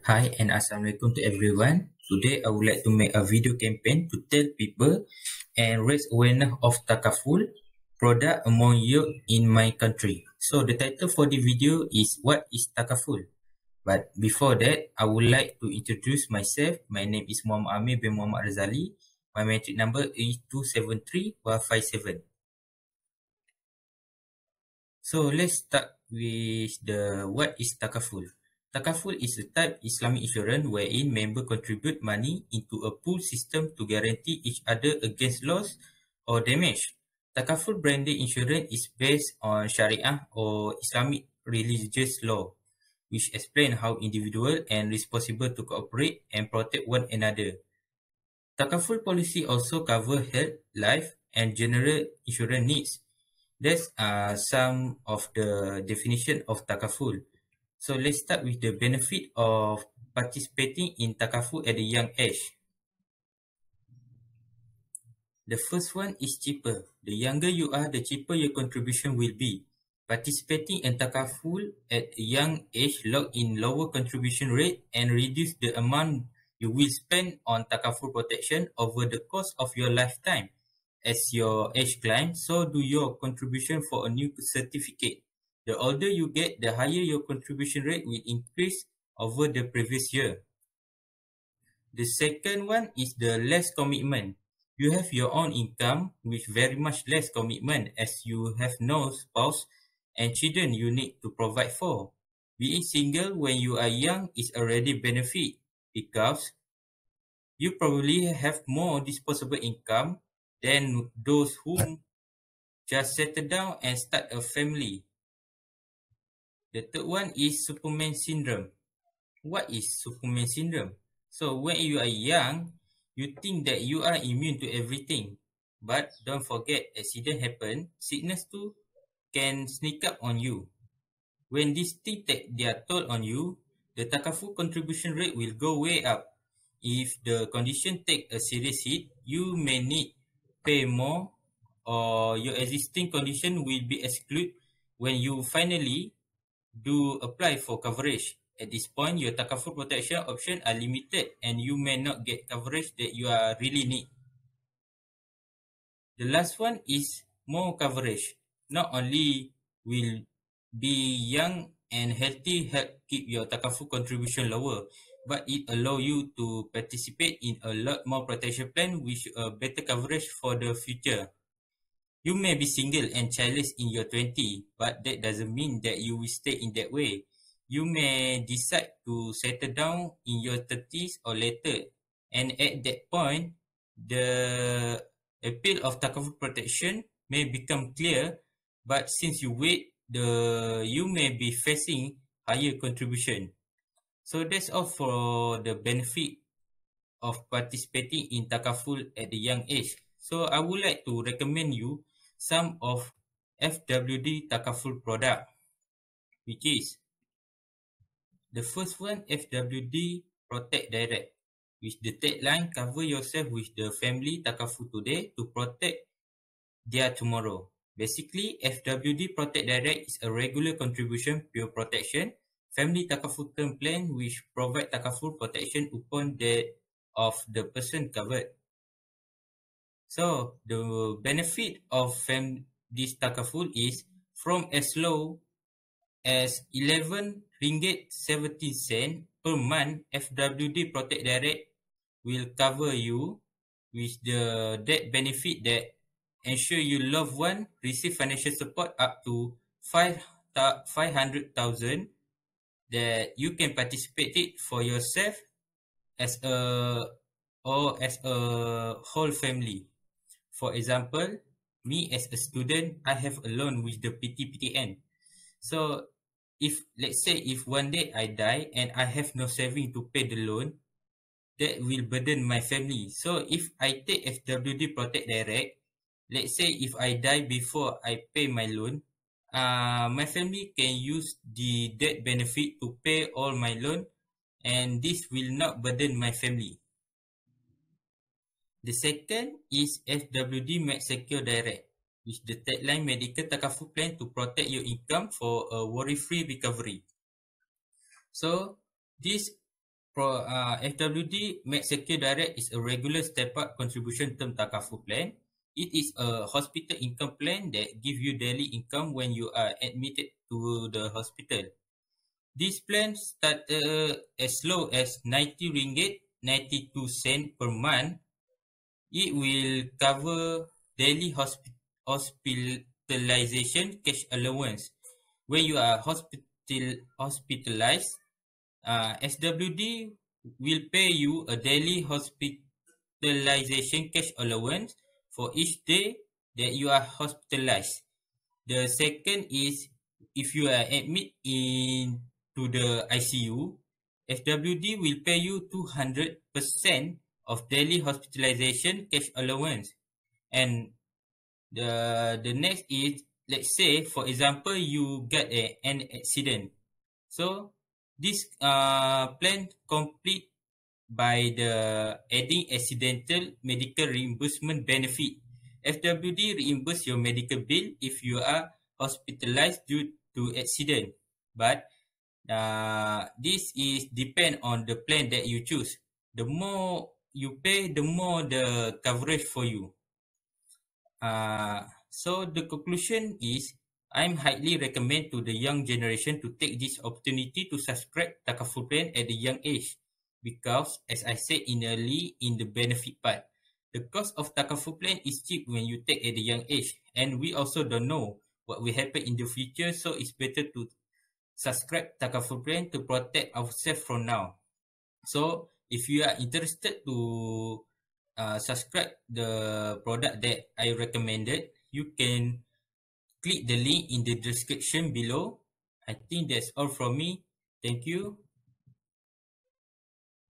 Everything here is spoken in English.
Hi and Assalamualaikum to everyone. Today I would like to make a video campaign to tell people and raise awareness of Takaful product among youth in my country. So the title for the video is What is Takaful? But before that, I would like to introduce myself. My name is Muhammad Amir bin Muhammad Razali. My matric number is 273-157. So let's start with the what is Takaful. Takaful is a type Islamic insurance wherein members contribute money into a pool system to guarantee each other against loss or damage. Takaful branded insurance is based on Sharia or Islamic religious law, which explain how individual and responsible to cooperate and protect one another. Takaful policy also cover health, life, and general insurance needs. That's some of the definition of takaful. So let's start with the benefit of participating in takaful at a young age. The first one is cheaper. The younger you are, the cheaper your contribution will be. Participating in takaful at a young age lock in lower contribution rate and reduce the amount you will spend on takaful protection over the course of your lifetime. As your age climbs, so do your contribution for a new certificate. The older you get, the higher your contribution rate will increase over the previous year. The second one is the less commitment. You have your own income with very much less commitment as you have no spouse and children you need to provide for. Being single when you are young is already benefit because you probably have more disposable income than those who just settle down and start a family. The third one is Superman syndrome. What is Superman syndrome? So when you are young, you think that you are immune to everything. But don't forget, accident happen, sickness too can sneak up on you. When these things take their toll on you, the Takaful contribution rate will go way up. If the condition take a serious hit, you may need pay more or your existing condition will be excluded when you finally do apply for coverage. At this point, your Takaful protection options are limited and you may not get coverage that you are really need. The last one is more coverage. Not only will be young and healthy help keep your Takaful contribution lower, but it allow you to participate in a lot more protection plan with a better coverage for the future. You may be single and childless in your 20s, but that doesn't mean that you will stay in that way. You may decide to settle down in your 30s or later, and at that point, the appeal of Takaful protection may become clear, but since you wait, you may be facing higher contribution. So that's all for the benefit of participating in Takaful at a young age. So I would like to recommend you some of FWD Takaful product, which is the first one, FWD Protect Direct, which the tagline cover yourself with the family Takaful today to protect their tomorrow. Basically, FWD Protect Direct is a regular contribution pure protection family Takaful term plan which provide Takaful protection upon death of the person covered. So the benefit of this Takaful is from as low as 11 ringgit 17 cent per month. FWD Protect Direct will cover you with the death benefit that ensure your loved one receive financial support up to 500,000 that you can participate it for yourself as a whole family. For example, me as a student, I have a loan with the PTPTN. So if let's say if one day I die and I have no saving to pay the loan, that will burden my family. So if I take FWD Protect Direct, let's say if I die before I pay my loan, my family can use the death benefit to pay all my loan, and this will not burden my family. The second is FWD MedSecure Direct, which the tagline medical Takaful plan to protect your income for a worry-free recovery. So this FWD Med Secure Direct is a regular step-up contribution term takaful plan. It is a hospital income plan that gives you daily income when you are admitted to the hospital. This plan started as low as 90 ringgit 92 cent per month. It will cover daily hospitalization cash allowance. When you are hospitalized, SWD will pay you a daily hospitalization cash allowance for each day that you are hospitalized. The second is if you are admitted into the ICU, FWD will pay you 200% of daily hospitalization cash allowance. And the next is, let's say, for example, you get an accident. So this plan complete by the adding accidental medical reimbursement benefit. FWD reimburse your medical bill if you are hospitalized due to accident, but this is depend on the plan that you choose. The more you pay, the more the coverage for you. So the conclusion is, I'm highly recommend to the young generation to take this opportunity to subscribe takaful plan at a young age, because as I said early in the benefit part, the cost of takaful plan is cheap when you take at a young age, and we also don't know what will happen in the future, so it's better to subscribe takaful plan to protect ourselves from now. So if you are interested to subscribe the product that I recommended, you can click the link in the description below. I think that's all from me. Thank you.